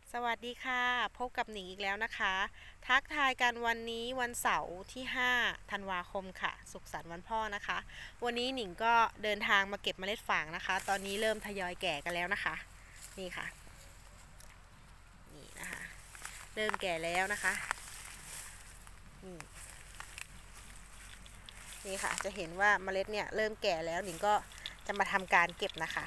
สวัสดีค่ะพบกับหนิงอีกแล้วนะคะทักทายกันวันนี้วันเสาร์ที่5ธันวาคมค่ะสุขสันต์วันพ่อนะคะวันนี้หนิงก็เดินทางมาเก็บเมล็ดฝางนะคะตอนนี้เริ่มทยอยแก่กันแล้วนะคะนี่ค่ะนี่นะคะเริ่มแก่แล้วนะคะนี่นี่ค่ะจะเห็นว่าเมล็ดเนี่ยเริ่มแก่แล้วหนิงก็จะมาทำการเก็บนะคะ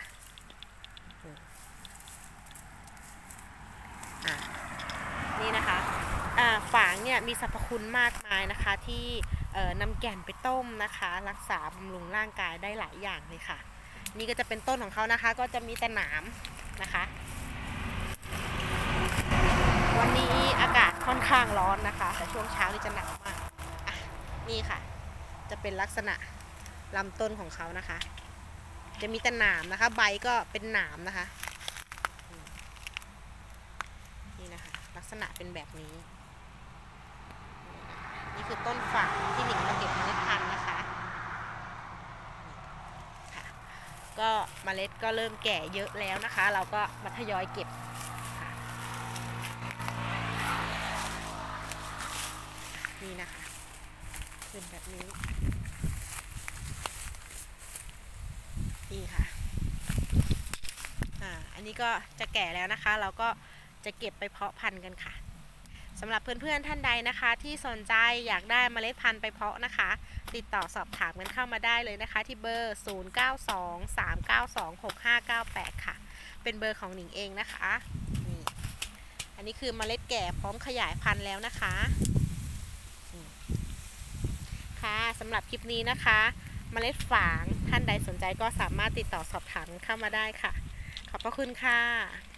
นี่นะคะฝางเนี่ยมีสรรพคุณมากมายนะคะที่นำแก่นไปต้มนะคะรักษาบำรุงร่างกายได้หลายอย่างเลยค่ะนี่ก็จะเป็นต้นของเขานะคะก็จะมีแต่หนามนะคะวันนี้อากาศค่อนข้างร้อนนะคะแต่ช่วงเช้านี่จะหนาวมากนี่ค่ะจะเป็นลักษณะลำต้นของเขานะคะจะมีแต่หนามนะคะใบก็เป็นหนามนะคะนี่นะคะลักษณะเป็นแบบนี้นี่คือต้นฝางที่หนิงมาเก็บเมล็ดพันธุ์นะคะค่ะก็เมล็ดก็เริ่มแก่เยอะแล้วนะคะเราก็มาทยอยเก็บนี่นะคะเป็นแบบนี้นี่ค่ะอันนี้ก็จะแก่แล้วนะคะเราก็จะเก็บไปเพาะพันธุ์กันค่ะสำหรับเพื่อนๆท่านใดนะคะที่สนใจอยากได้เมล็ดพันธุ์ไปเพาะนะคะติดต่อสอบถามกันเข้ามาได้เลยนะคะที่เบอร์ 0923926598 ค่ะเป็นเบอร์ของหนิงเองนะคะนี่อันนี้คือเมล็ดแก่พร้อมขยายพันธุ์แล้วนะคะค่ะสำหรับคลิปนี้นะคะเมล็ดฝางท่านใดสนใจก็สามารถติดต่อสอบถามเข้ามาได้ค่ะขอบพระคุณค่ะ